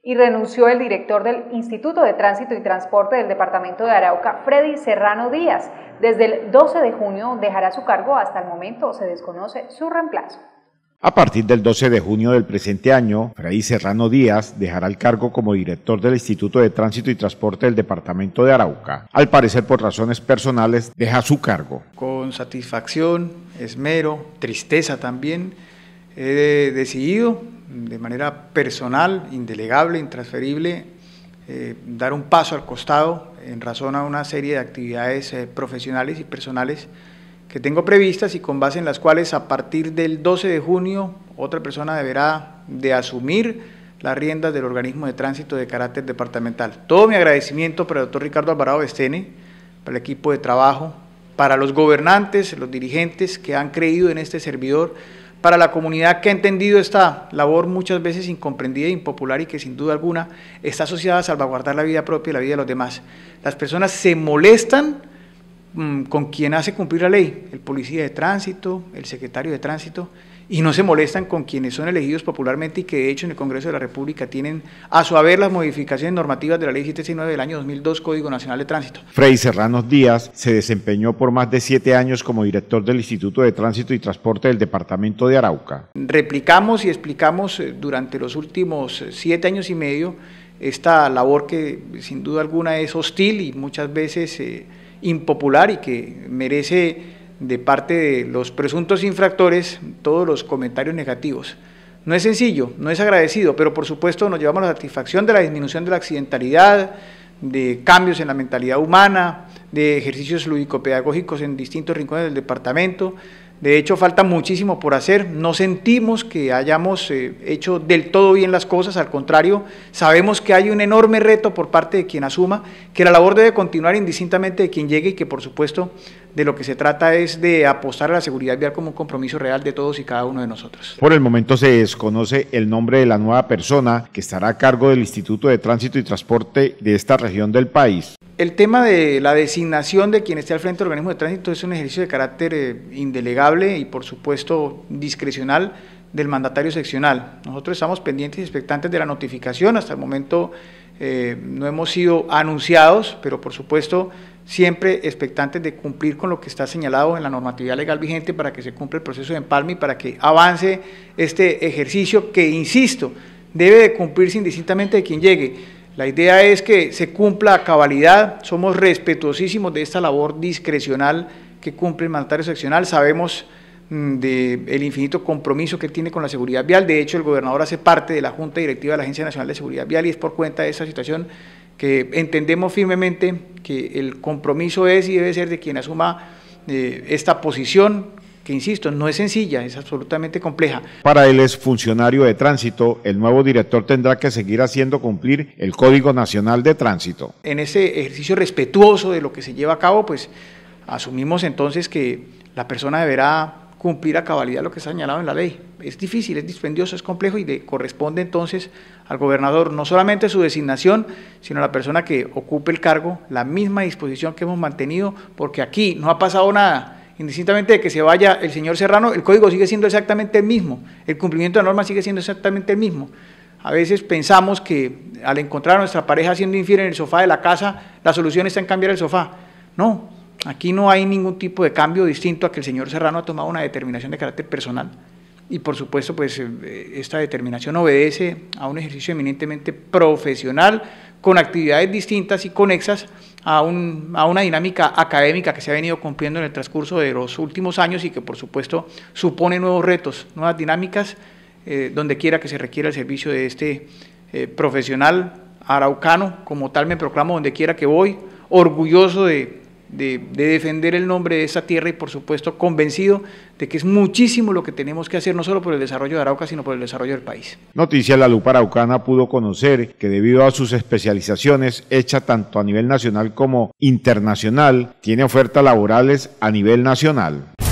Y renunció el director del Instituto de Tránsito y Transporte del departamento de Arauca, Freddy Serrano Díaz. Desde el 12 de junio dejará su cargo. Hasta el momento se desconoce su reemplazo. A partir del 12 de junio del presente año, Freddy Serrano Díaz dejará el cargo como director del Instituto de Tránsito y Transporte del departamento de Arauca. Al parecer, por razones personales, deja su cargo. Con satisfacción, esmero, tristeza también, he decidido de manera personal, indelegable, intransferible, dar un paso al costado en razón a una serie de actividades profesionales y personales que tengo previstas y con base en las cuales a partir del 12 de junio otra persona deberá de asumir las riendas del organismo de tránsito de carácter departamental. Todo mi agradecimiento para el doctor Ricardo Alvarado Bestene, para el equipo de trabajo, para los gobernantes, los dirigentes que han creído en este servidor, para la comunidad que ha entendido esta labor muchas veces incomprendida e impopular y que sin duda alguna está asociada a salvaguardar la vida propia y la vida de los demás. Las personas se molestan con quien hace cumplir la ley, el policía de tránsito, el secretario de tránsito, y no se molestan con quienes son elegidos popularmente y que de hecho en el Congreso de la República tienen a su haber las modificaciones normativas de la Ley 769 del año 2002, Código Nacional de Tránsito. Freddy Serrano Díaz se desempeñó por más de 7 años como director del Instituto de Tránsito y Transporte del departamento de Arauca. Replicamos y explicamos durante los últimos 7 años y medio esta labor que sin duda alguna es hostil y muchas veces impopular y que merece de parte de los presuntos infractores todos los comentarios negativos. No es sencillo, no es agradecido, pero por supuesto nos llevamos la satisfacción de la disminución de la accidentalidad, de cambios en la mentalidad humana, de ejercicios lúdico-pedagógicos en distintos rincones del departamento. De hecho, falta muchísimo por hacer, no sentimos que hayamos hecho del todo bien las cosas, al contrario, sabemos que hay un enorme reto por parte de quien asuma, que la labor debe continuar indistintamente de quien llegue y que por supuesto de lo que se trata es de apostar a la seguridad vial como un compromiso real de todos y cada uno de nosotros. Por el momento se desconoce el nombre de la nueva persona que estará a cargo del Instituto de Tránsito y Transporte de esta región del país. El tema de la designación de quien esté al frente del organismo de tránsito es un ejercicio de carácter indelegable y por supuesto discrecional del mandatario seccional. Nosotros estamos pendientes y expectantes de la notificación, hasta el momento no hemos sido anunciados, pero por supuesto siempre expectantes de cumplir con lo que está señalado en la normatividad legal vigente para que se cumpla el proceso de empalme y para que avance este ejercicio que, insisto, debe de cumplirse indistintamente de quien llegue. La idea es que se cumpla a cabalidad, somos respetuosísimos de esta labor discrecional que cumple el mandatario seccional, sabemos del infinito compromiso que tiene con la seguridad vial. De hecho, el gobernador hace parte de la Junta Directiva de la Agencia Nacional de Seguridad Vial y es por cuenta de esa situación que entendemos firmemente que el compromiso es y debe ser de quien asuma esta posición, que insisto, no es sencilla, es absolutamente compleja. Para el exfuncionario de tránsito, el nuevo director tendrá que seguir haciendo cumplir el Código Nacional de Tránsito. En ese ejercicio respetuoso de lo que se lleva a cabo, pues asumimos entonces que la persona deberá cumplir a cabalidad lo que está señalado en la ley. Es difícil, es dispendioso, es complejo y le corresponde entonces al gobernador no solamente su designación, sino a la persona que ocupe el cargo, la misma disposición que hemos mantenido, porque aquí no ha pasado nada. Indistintamente de que se vaya el señor Serrano, el código sigue siendo exactamente el mismo, el cumplimiento de normas sigue siendo exactamente el mismo. A veces pensamos que al encontrar a nuestra pareja siendo infiel en el sofá de la casa, la solución está en cambiar el sofá. No, aquí no hay ningún tipo de cambio distinto a que el señor Serrano ha tomado una determinación de carácter personal. Y por supuesto, pues esta determinación obedece a un ejercicio eminentemente profesional, con actividades distintas y conexas a una dinámica académica que se ha venido cumpliendo en el transcurso de los últimos años y que por supuesto supone nuevos retos, nuevas dinámicas, donde quiera que se requiera el servicio de este profesional araucano. Como tal me proclamo donde quiera que voy, orgulloso de defender el nombre de esta tierra y por supuesto convencido de que es muchísimo lo que tenemos que hacer, no solo por el desarrollo de Arauca, sino por el desarrollo del país. Noticias La Lupa Araucana pudo conocer que debido a sus especializaciones, hechas tanto a nivel nacional como internacional, tiene ofertas laborales a nivel nacional.